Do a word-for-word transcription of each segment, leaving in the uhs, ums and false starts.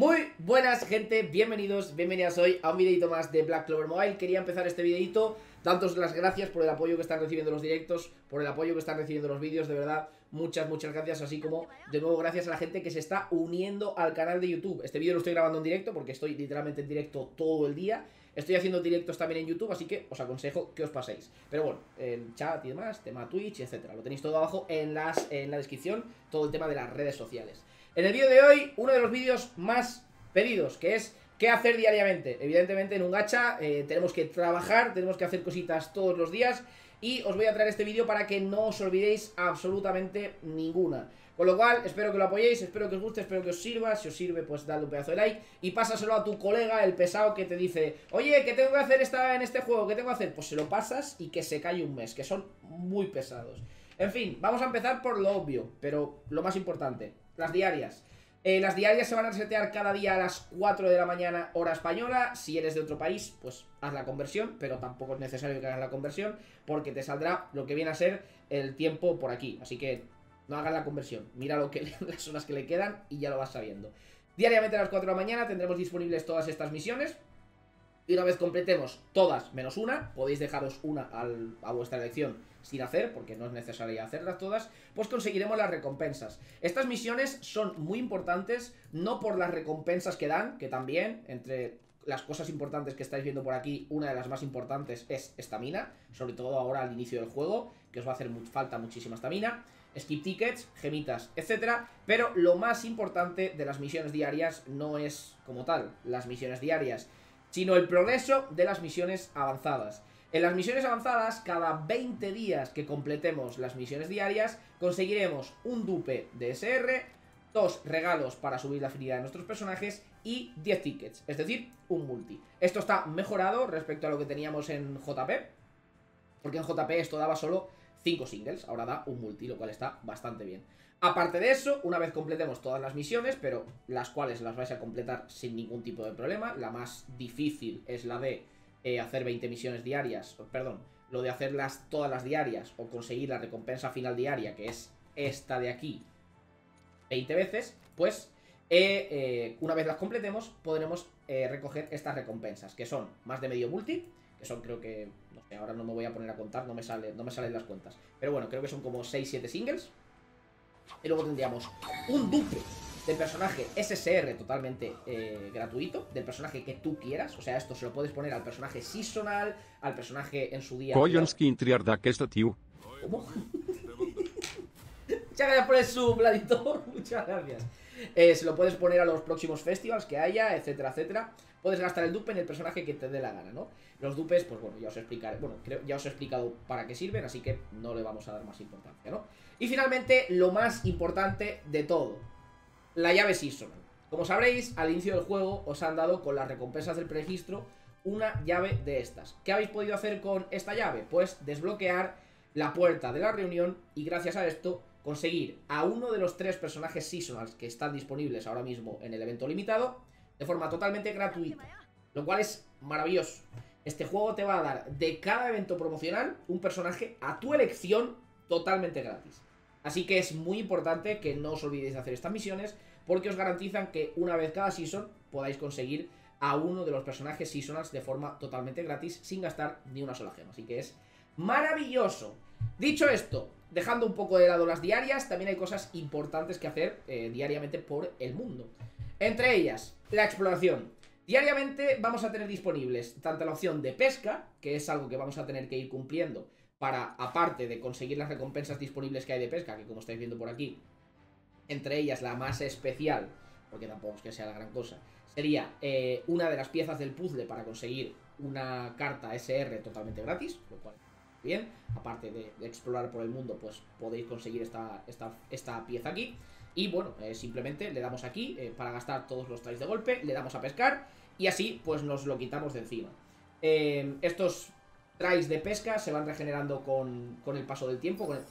Muy buenas gente, bienvenidos, bienvenidas hoy a un videito más de Black Clover Mobile. Quería empezar este videito dándoos las gracias por el apoyo que están recibiendo los directos, por el apoyo que están recibiendo los vídeos, de verdad, muchas, muchas gracias. Así como, de nuevo, gracias a la gente que se está uniendo al canal de YouTube. Este vídeo lo estoy grabando en directo porque estoy literalmente en directo todo el día. Estoy haciendo directos también en YouTube, así que os aconsejo que os paséis. Pero bueno, el chat y demás, tema Twitch, etcétera. Lo tenéis todo abajo en, las, en la descripción, todo el tema de las redes sociales. En el vídeo de hoy, uno de los vídeos más pedidos, que es qué hacer diariamente. Evidentemente en un gacha eh, tenemos que trabajar, tenemos que hacer cositas todos los días. Y os voy a traer este vídeo para que no os olvidéis absolutamente ninguna. Con lo cual, espero que lo apoyéis, espero que os guste, espero que os sirva. Si os sirve, pues dadle un pedazo de like y pásaselo a tu colega, el pesado que te dice: oye, ¿qué tengo que hacer esta, en este juego? ¿Qué tengo que hacer? Pues se lo pasas y que se calle un mes, que son muy pesados. En fin, vamos a empezar por lo obvio, pero lo más importante, las diarias. Eh, las diarias se van a resetear cada día a las cuatro de la mañana, hora española. Si eres de otro país, pues haz la conversión, pero tampoco es necesario que hagas la conversión, porque te saldrá lo que viene a ser el tiempo por aquí. Así que no hagas la conversión, mira lo que, las horas que le quedan y ya lo vas sabiendo. Diariamente a las cuatro de la mañana tendremos disponibles todas estas misiones. Y una vez completemos todas menos una, podéis dejaros una al, a vuestra elección sin hacer, porque no es necesario hacerlas todas, pues conseguiremos las recompensas. Estas misiones son muy importantes, no por las recompensas que dan, que también, entre las cosas importantes que estáis viendo por aquí, una de las más importantes es estamina, sobre todo ahora al inicio del juego, que os va a hacer mu- falta muchísima estamina, skip tickets, gemitas, etcétera. Pero lo más importante de las misiones diarias no es como tal las misiones diarias, sino el progreso de las misiones avanzadas. En las misiones avanzadas, cada veinte días que completemos las misiones diarias, conseguiremos un dupe de S R, dos regalos para subir la afinidad de nuestros personajes y diez tickets, es decir, un multi. Esto está mejorado respecto a lo que teníamos en J P, porque en J P esto daba solo cinco singles, ahora da un multi, lo cual está bastante bien. Aparte de eso, una vez completemos todas las misiones, pero las cuales las vais a completar sin ningún tipo de problema, la más difícil es la de eh, hacer veinte misiones diarias, perdón, lo de hacerlas todas las diarias o conseguir la recompensa final diaria, que es esta de aquí, veinte veces, pues eh, eh, una vez las completemos podremos eh, recoger estas recompensas, que son más de medio multi, que son, creo que, no sé, ahora no me voy a poner a contar, no me, sale, no me salen las cuentas, pero bueno, creo que son como seis siete singles. Y luego tendríamos un dupe del personaje S S R totalmente eh, gratuito, del personaje que tú quieras. O sea, esto se lo puedes poner al personaje seasonal, al personaje en su día. Koyonski intriar d'aquesta tiu. ¿Cómo? Muchas gracias por el sub, Gladitor. Muchas gracias. Eh, se lo puedes poner a los próximos festivals que haya, etcétera, etcétera. Puedes gastar el dupe en el personaje que te dé la gana, ¿no? Los dupes, pues bueno, ya os explicaré. Bueno, creo, ya os he explicado para qué sirven, así que no le vamos a dar más importancia, ¿no? Y finalmente, lo más importante de todo, la llave seasonal. Como sabréis, al inicio del juego os han dado con las recompensas del preregistro una llave de estas. ¿Qué habéis podido hacer con esta llave? Pues desbloquear la puerta de la reunión y gracias a esto conseguir a uno de los tres personajes seasonals que están disponibles ahora mismo en el evento limitado de forma totalmente gratuita, lo cual es maravilloso. Este juego te va a dar de cada evento promocional un personaje a tu elección totalmente gratis. Así que es muy importante que no os olvidéis de hacer estas misiones, porque os garantizan que una vez cada season podáis conseguir a uno de los personajes seasonals de forma totalmente gratis sin gastar ni una sola gema. Así que es maravilloso. Dicho esto, dejando un poco de lado las diarias, también hay cosas importantes que hacer eh, diariamente por el mundo. Entre ellas, la exploración. Diariamente vamos a tener disponibles tanto la opción de pesca, que es algo que vamos a tener que ir cumpliendo para, aparte de conseguir las recompensas disponibles que hay de pesca, que como estáis viendo por aquí, entre ellas la más especial, porque tampoco es que sea la gran cosa, sería eh, una de las piezas del puzzle para conseguir una carta S R totalmente gratis, lo cual bien, aparte de, de explorar por el mundo, pues podéis conseguir esta, esta, esta pieza aquí. Y bueno, eh, simplemente le damos aquí eh, para gastar todos los tries de golpe, le damos a pescar y así pues nos lo quitamos de encima. Eh, estos tries de pesca se van regenerando con, con el paso del tiempo. Con el...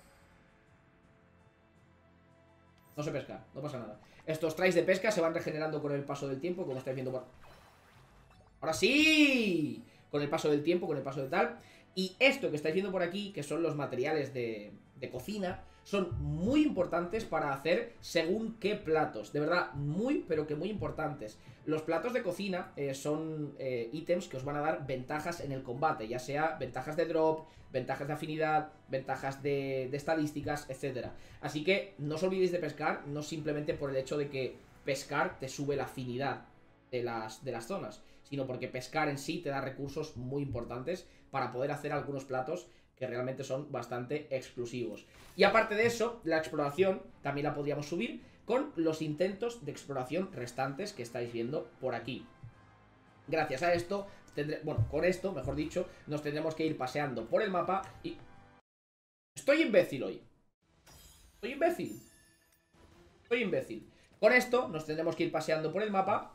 No se pesca, no pasa nada. Estos tries de pesca se van regenerando con el paso del tiempo, como estáis viendo por... ¡Ahora sí! Con el paso del tiempo, con el paso de tal. Y esto que estáis viendo por aquí, que son los materiales de, de cocina, son muy importantes para hacer según qué platos. De verdad, muy, pero que muy importantes. Los platos de cocina eh, son eh, ítems que os van a dar ventajas en el combate, ya sea ventajas de drop, ventajas de afinidad, ventajas de, de estadísticas, etcétera. Así que no os olvidéis de pescar, no simplemente por el hecho de que pescar te sube la afinidad de las, de las zonas, sino porque pescar en sí te da recursos muy importantes para poder hacer algunos platos que realmente son bastante exclusivos. Y aparte de eso, la exploración también la podríamos subir con los intentos de exploración restantes que estáis viendo por aquí. Gracias a esto, tendré, bueno, con esto, mejor dicho, nos tendremos que ir paseando por el mapa y... Estoy imbécil hoy. Estoy imbécil. Estoy imbécil. Con esto nos tendremos que ir paseando por el mapa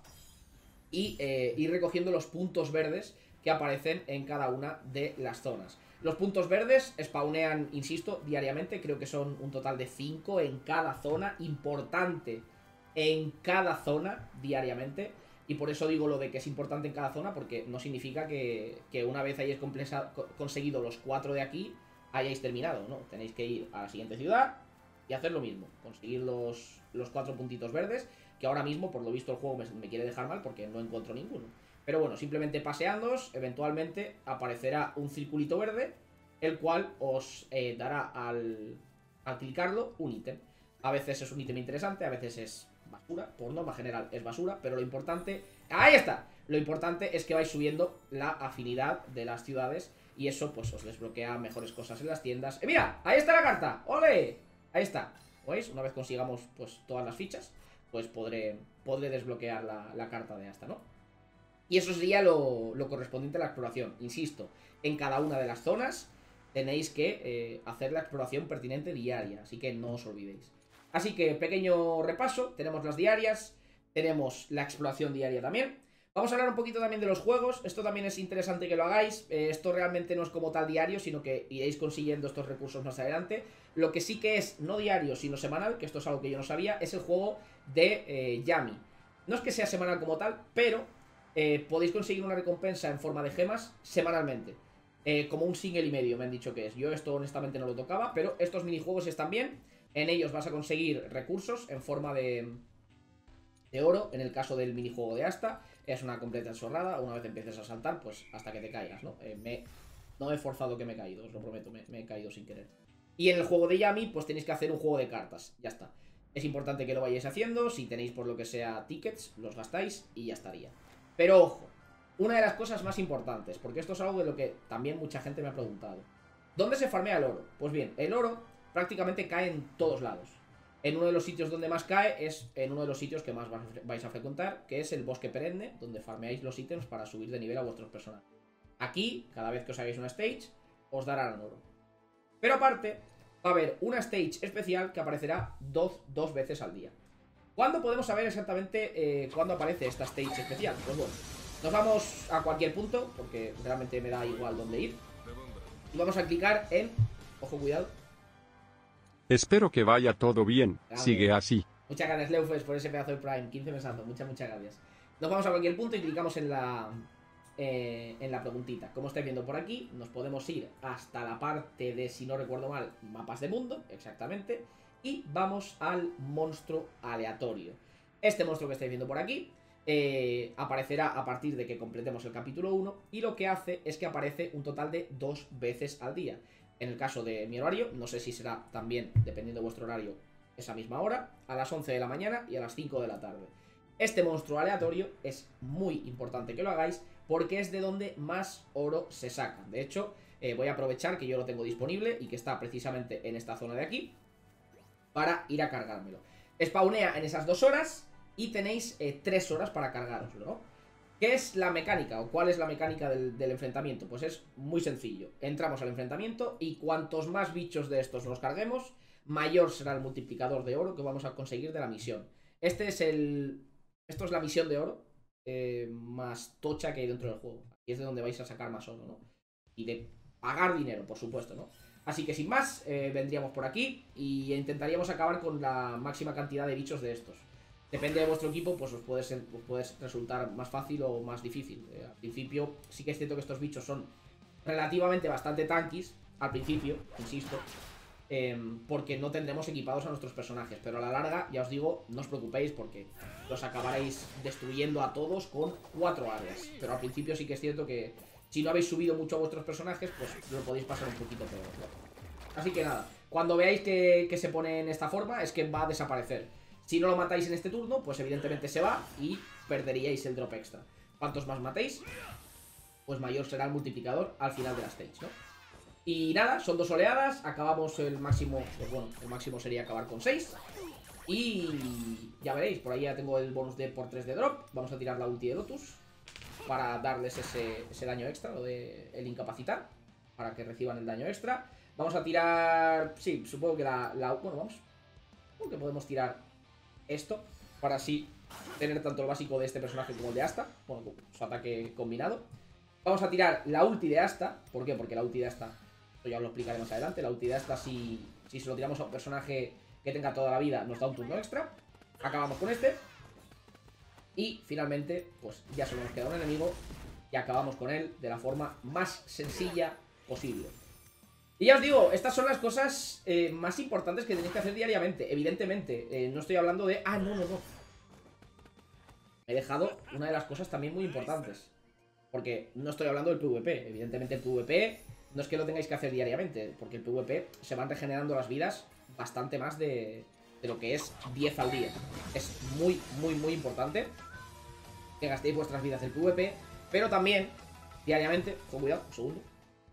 y eh, ir recogiendo los puntos verdes que aparecen en cada una de las zonas. Los puntos verdes spawnean, insisto, diariamente. Creo que son un total de cinco en cada zona. Importante en cada zona diariamente. Y por eso digo lo de que es importante en cada zona, porque no significa que, que una vez hayáis conseguido los cuatro de aquí, hayáis terminado, ¿no? Tenéis que ir a la siguiente ciudad y hacer lo mismo. Conseguir los, los cuatro puntitos verdes, que ahora mismo, por lo visto, el juego me, me quiere dejar mal porque no encuentro ninguno. Pero bueno, simplemente paseándoos, eventualmente aparecerá un circulito verde, el cual os eh, dará al, al clicarlo un ítem. A veces es un ítem interesante, a veces es basura, por norma general es basura, pero lo importante... ¡Ahí está! Lo importante es que vais subiendo la afinidad de las ciudades y eso pues os desbloquea mejores cosas en las tiendas. ¡Eh, mira! ¡Ahí está la carta! ¡Ole! Ahí está. ¿Veis? Una vez consigamos pues todas las fichas, pues podré, podré desbloquear la, la carta de hasta, ¿no? Y eso sería lo, lo correspondiente a la exploración. Insisto, en cada una de las zonas tenéis que eh, hacer la exploración pertinente diaria, así que no os olvidéis. Así que, pequeño repaso, tenemos las diarias, tenemos la exploración diaria también. Vamos a hablar un poquito también de los juegos, esto también es interesante que lo hagáis, eh, esto realmente no es como tal diario, sino que iréis consiguiendo estos recursos más adelante. Lo que sí que es no diario, sino semanal, que esto es algo que yo no sabía, es el juego de eh, Yami. No es que sea semanal como tal, pero eh, podéis conseguir una recompensa en forma de gemas semanalmente. Eh, como un single y medio me han dicho que es. Yo esto honestamente no lo tocaba, pero estos minijuegos están bien. En ellos vas a conseguir recursos en forma de, de oro. En el caso del minijuego de Asta, es una completa chorrada. Una vez empieces a saltar, pues hasta que te caigas, ¿no? Eh, me, no he forzado que me he caído, os lo prometo, me, me he caído sin querer. Y en el juego de Yami, pues tenéis que hacer un juego de cartas, ya está. Es importante que lo vayáis haciendo, si tenéis por lo que sea tickets, los gastáis y ya estaría. Pero ojo, una de las cosas más importantes, porque esto es algo de lo que también mucha gente me ha preguntado. ¿Dónde se farmea el oro? Pues bien, el oro prácticamente cae en todos lados. En uno de los sitios donde más cae es en uno de los sitios que más vais a frecuentar, que es el bosque perenne, donde farmeáis los ítems para subir de nivel a vuestros personajes. Aquí, cada vez que os hagáis una stage, os darán oro. Pero aparte, va a haber una stage especial que aparecerá dos, dos veces al día. ¿Cuándo podemos saber exactamente eh, cuándo aparece esta stage especial? Pues bueno, nos vamos a cualquier punto, porque realmente me da igual dónde ir. Y vamos a clicar en... Ojo, cuidado. Espero que vaya todo bien. Gracias. Sigue así. Muchas gracias, Leufes, por ese pedazo de Prime. quince mesazos, muchas, muchas gracias. Nos vamos a cualquier punto y clicamos en la... Eh, en la preguntita. Como estáis viendo por aquí, nos podemos ir hasta la parte de, si no recuerdo mal, mapas de mundo, exactamente. Y vamos al monstruo aleatorio. Este monstruo que estáis viendo por aquí eh, aparecerá a partir de que completemos el capítulo uno. Y lo que hace es que aparece un total de dos veces al día. En el caso de mi horario, no sé si será también, dependiendo de vuestro horario, esa misma hora, a las once de la mañana y a las cinco de la tarde. Este monstruo aleatorio es muy importante que lo hagáis, porque es de donde más oro se saca. De hecho, eh, voy a aprovechar que yo lo tengo disponible y que está precisamente en esta zona de aquí, para ir a cargármelo. Spawnea en esas dos horas y tenéis eh, tres horas para cargaroslo, ¿no? ¿Qué es la mecánica o cuál es la mecánica del, del enfrentamiento? Pues es muy sencillo. Entramos al enfrentamiento y cuantos más bichos de estos nos carguemos, mayor será el multiplicador de oro que vamos a conseguir de la misión. Este es el... Esto es la misión de oro eh, más tocha que hay dentro del juego. Aquí es de donde vais a sacar más oro, ¿no? Y de pagar dinero, por supuesto, ¿no? Así que sin más, eh, vendríamos por aquí y intentaríamos acabar con la máxima cantidad de bichos de estos. Depende de vuestro equipo, pues os puede, ser, os puede resultar más fácil o más difícil. Eh, al principio sí que es cierto que estos bichos son relativamente bastante tanquis. Al principio, insisto. eh, porque no tendremos equipados a nuestros personajes. Pero a la larga, ya os digo, no os preocupéis porque los acabaréis destruyendo a todos con cuatro áreas. Pero al principio sí que es cierto que si no habéis subido mucho a vuestros personajes, pues lo podéis pasar un poquito peor, ¿no? Así que nada, cuando veáis que, que se pone en esta forma es que va a desaparecer. Si no lo matáis en este turno, pues evidentemente se va y perderíais el drop extra. Cuantos más matéis, pues mayor será el multiplicador al final de la stage, ¿no? Y nada, son dos oleadas, acabamos el máximo, pues bueno, el máximo sería acabar con seis. Y ya veréis, por ahí ya tengo el bonus de por tres de drop. Vamos a tirar la ulti de Lotus para darles ese, ese daño extra, lo de el incapacitar, para que reciban el daño extra. Vamos a tirar, sí, supongo que la, la bueno, vamos, supongo que podemos tirar esto para así tener tanto el básico de este personaje como el de Asta, bueno, su ataque combinado. Vamos a tirar la ulti de Asta, ¿por qué? Porque la ulti de Asta, esto ya os lo explicaré más adelante, la ulti de Asta si, si se lo tiramos a un personaje que tenga toda la vida nos da un turno extra. Acabamos con este. Y finalmente, pues ya solo nos queda un enemigo y acabamos con él de la forma más sencilla posible. Y ya os digo, estas son las cosas eh, más importantes que tenéis que hacer diariamente. Evidentemente, eh, no estoy hablando de... Ah, no, no, no. He dejado una de las cosas también muy importantes. Porque no estoy hablando del PvP. Evidentemente el PvP no es que lo tengáis que hacer diariamente. Porque el PvP se van regenerando las vidas bastante más de, de lo que es diez al día. Es muy, muy, muy importante que gastéis vuestras vidas del PvP. Pero también, diariamente... Con cuidado, un segundo.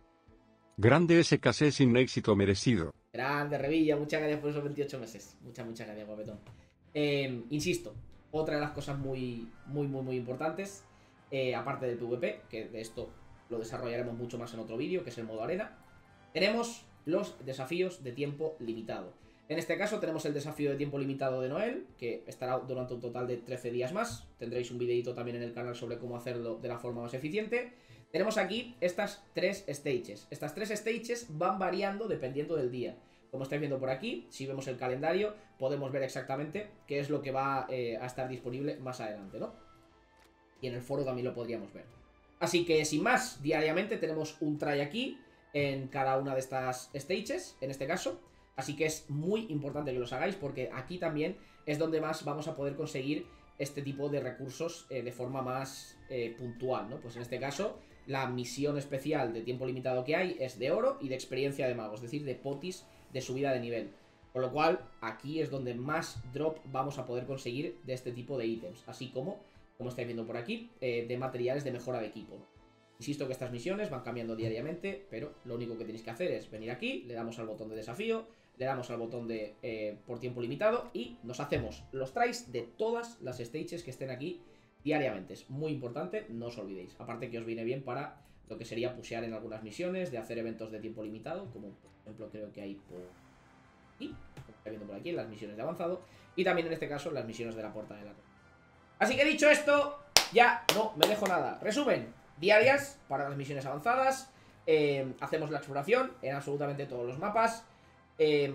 Grande S K C sin éxito merecido. Grande Revilla, muchas gracias por esos veintiocho meses. Muchas, muchas gracias, guapetón. Eh, insisto, otra de las cosas muy, muy, muy, muy importantes, eh, aparte del PvP, que de esto lo desarrollaremos mucho más en otro vídeo, que es el modo arena, tenemos los desafíos de tiempo limitado. En este caso tenemos el desafío de tiempo limitado de Noel, que estará durante un total de trece días más. Tendréis un videito también en el canal sobre cómo hacerlo de la forma más eficiente. Tenemos aquí estas tres stages. Estas tres stages van variando dependiendo del día. Como estáis viendo por aquí, si vemos el calendario, podemos ver exactamente qué es lo que va eh, a estar disponible más adelante, ¿no? Y en el foro también lo podríamos ver. Así que, sin más, diariamente tenemos un try aquí en cada una de estas stages, en este caso. Así que es muy importante que los hagáis porque aquí también es donde más vamos a poder conseguir este tipo de recursos eh, de forma más eh, puntual, ¿no? Pues en este caso... La misión especial de tiempo limitado que hay es de oro y de experiencia de mago, es decir, de potis de subida de nivel. Con lo cual, aquí es donde más drop vamos a poder conseguir de este tipo de ítems. Así como, como estáis viendo por aquí, eh, de materiales de mejora de equipo. Insisto que estas misiones van cambiando diariamente, pero lo único que tenéis que hacer es venir aquí, le damos al botón de desafío, le damos al botón de eh, por tiempo limitado y nos hacemos los tries de todas las stages que estén aquí diariamente. Es muy importante, no os olvidéis. Aparte que os viene bien para lo que sería pushear en algunas misiones, de hacer eventos de tiempo limitado, como por ejemplo creo que hay por aquí, como está viendo por aquí, en las misiones de avanzado, y también en este caso en las misiones de la puerta de la torre. Así que dicho esto, ya no me dejo nada. Resumen, diarias para las misiones avanzadas, eh, hacemos la exploración en absolutamente todos los mapas, eh,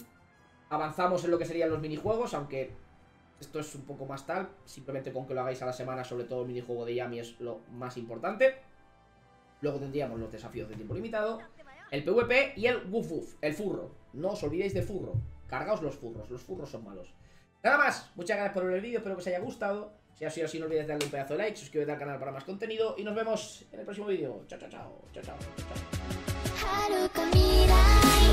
avanzamos en lo que serían los minijuegos, aunque... Esto es un poco más tal, simplemente con que lo hagáis a la semana, sobre todo el minijuego de Yami es lo más importante. Luego tendríamos los desafíos de tiempo limitado, el PvP y el woof woof, el furro. No os olvidéis del furro, cargaos los furros, los furros son malos. Nada más, muchas gracias por ver el vídeo, espero que os haya gustado. Si ha sido así, no olvidéis darle un pedazo de like, suscribiros al canal para más contenido y nos vemos en el próximo vídeo. Chao, chao, chao, chao, chao, chao.